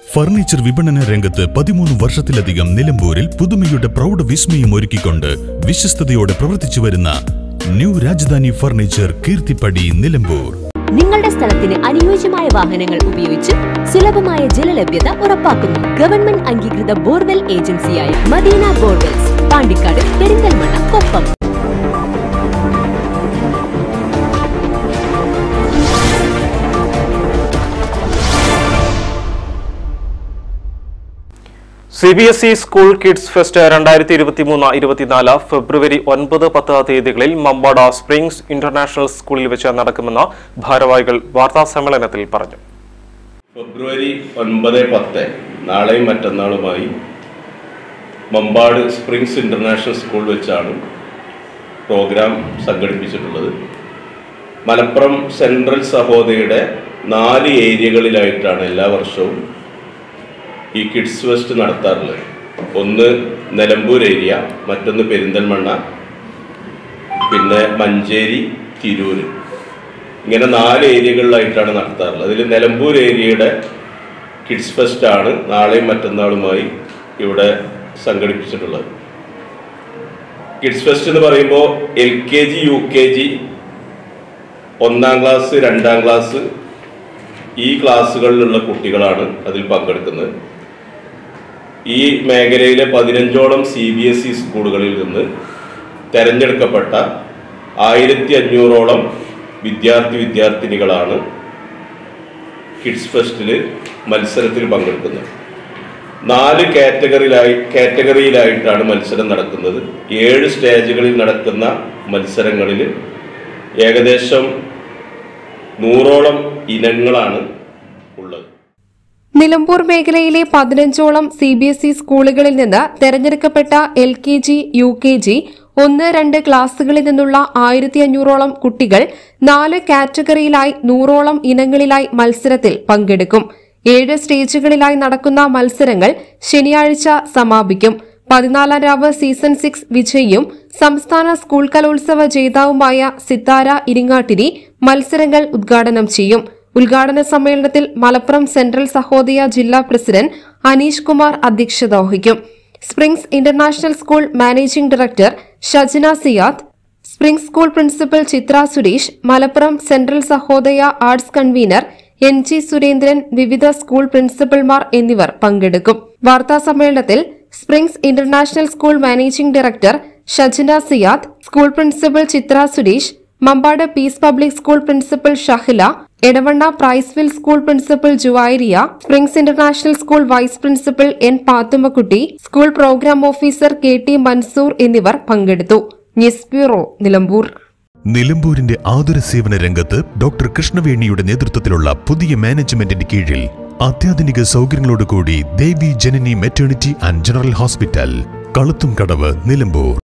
Furniture വിപണന രംഗത്ത് 13 വർഷത്തിലധികം നിലമ്പൂരിൽ പുതുമയുടെ പ്രൗഢ വിസ്മയം ഒരുക്കിക്കൊണ്ട് വിശ്വസ്തയോടെ പ്രവർത്തിച്ചു വരുന്ന ന്യൂ രാജധാനി ഫർണിച്ചർ കീർത്തിപ്പടി നിലമ്പൂർ. നിങ്ങളുടെ സ്ഥലത്തിന് അനുയോജ്യമായ വാഹനങ്ങൾ ഉപയോഗിച്ച് സുലഭമായ ജലലഭ്യത ഉറപ്പാക്കുന്നു. ഗവൺമെന്റ് അംഗീകൃത ബോർവെൽ ഏജൻസിയായ Madina borewells, Pandikkad, Perinthalmanna, Koppam. CBSE school kids fest 2023-24 February 9-10 തീയതികളിൽ മമ്പാട് സ്പ്രിംഗ്സ് ഇന്റർനാഷണൽ സ്കൂളിൽ വെച്ച് നടക്കുമെന്ന് ഭാരവാഹികൾ വാർത്താസമ്മേളനത്തിൽ പറഞ്ഞു. ഫെബ്രുവരി 9-10 നാളെയും മറ്റന്നാളുമായി മമ്പാട് സ്പ്രിംഗ്സ് ഇന്റർനാഷണൽ സ്കൂൾ വെച്ചാണ് പ്രോഗ്രാം സംഘടിപ്പിച്ചിട്ടുള്ളത്. മലപ്പുറം സെൻട്രൽ സഹോദരിയുടെ 4 ഏരിയകളിലായിട്ടാണ് എല്ലാ വർഷവും ഈ കിഡ്സ് ഫെസ്റ്റ് നടത്താറുള്ളത്. ഒന്ന് നിലമ്പൂർ ഏരിയ, മറ്റൊന്ന് പെരിന്തൽമണ്ണ, പിന്നെ മഞ്ചേരി, തിരൂർ, ഇങ്ങനെ 4 ഏരിയകളിലായിട്ടാണ് നടത്താറുള്ളത്. അതിൽ നിലമ്പൂർ ഏരിയയുടെ കിഡ്സ് ഫെസ്റ്റാണ് നാളെയും മറ്റന്നാളുമായി ഇവിടെ സംഘടിപ്പിച്ചിട്ടുള്ളത്. കിഡ്സ് ഫെസ്റ്റ് എന്ന് പറയുമ്പോൾ LKG, UKG, 1ാം ക്ലാസ്, 2ാം ക്ലാസ് ഈ ക്ലാസ്സുകളിലുള്ള കുട്ടികളാണ് അതിൽ പങ്കെടുക്കുന്നത്. ഈ മേഖലയിലെ 15ഓളം CBSE സ്കൂളുകളിൽ നിന്ന് തിരഞ്ഞെടുക്കപ്പെട്ട 1500ഓളം വിദ്യാർത്ഥിനികളാണ് കിഡ്സ് ഫെസ്റ്റിൽ മത്സരത്തിൽ പങ്കെടുക്കുന്നത്. 4 കാറ്റഗറിയിലായിട്ടാണ് മത്സരം നടക്കുന്നത്. 7 സ്റ്റേജുകളിൽ നടക്കുന്ന മത്സരങ്ങളിൽ ഏകദേശം 100ഓളം ഇനങ്ങളാണ് ഉള്ളത്. നിലമ്പൂർ മേഖലയിലെ 15ഓളം CBSE സ്കൂളുകളിൽ നിന്ന് തെരഞ്ഞെടുക്കപ്പെട്ട LKG, UKG, 1-2 ക്ലാസുകളിൽ നിന്നുള്ള 1500ഓളം കുട്ടികൾ 4 കാറ്റഗറിയിലായി 100ഓളം ഇനങ്ങളിലായി മത്സരത്തിൽ പങ്കെടുക്കും. 7 സ്റ്റേജുകളിലായി നടക്കുന്ന മത്സരങ്ങൾ ശനിയാഴ്ച സമാപിക്കും. 14ാം രാവ് സീസൺ 6 വിജയിയും സംസ്ഥാന സ്കൂൾ കലോത്സവ ജേതാവുമായ സിത്താര ഇരിങ്ങാട്ടിരി മത്സരങ്ങൾ ഉദ്ഘാടനം ചെയ്യും. ഉദ്ഘാടന സമ്മേളനത്തിൽ മലപ്പുറം സെൻട്രൽ സഹോദയ ജില്ലാ പ്രസിഡന്റ് അനീഷ് കുമാർ അധ്യക്ഷത വഹിക്കും. Springs international school managing director Shajna Siyad, springs school principal Chitra Suresh, Malappuram central Sahodaya arts convener NG Surendran, വിവിധ സ്കൂൾ പ്രിൻസിപ്പൽമാർ എന്നിവർ പങ്കെടുക്കും. വാർത്താസമ്മേളനത്തിൽ springs international school managing director Shajna Siyad, school principal Chitra Suresh, Mambad peace public school principal Shahila, Edavanna Prizewill school principal Juvairiya, springs international school vice principal N Pathummakutty, school programme officer KT Mansoor എന്നിവർ പങ്കെടുത്തു. News bureau, Nilambur. നിലമ്പൂരിന്റെ ആതുര സേവന രംഗത്ത് ഡോക്ടർ കൃഷ്ണവേണിയുടെ നേതൃത്വത്തിലുള്ള പുതിയ മാനേജ്മെന്റിന്റെ കീഴിൽ അത്യാധുനിക സൗകര്യങ്ങളോടുകൂടി Devi Janani maternity and general hospital, Kaluthumkadavu, Nilambur.